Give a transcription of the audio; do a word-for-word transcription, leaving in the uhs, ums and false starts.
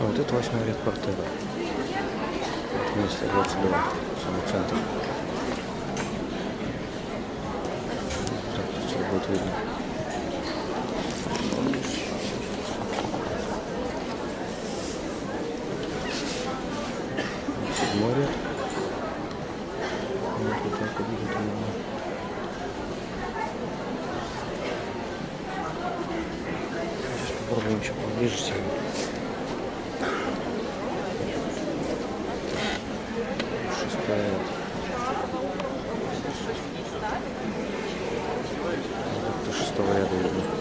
Вот это восьмой ряд портера. Место двадцать два, самый центр. Так, все будет видно. Седьмой ряд. Вот вот так вот будет видно. Сейчас попробуем еще поближе сегодня. До шестого ряда видно.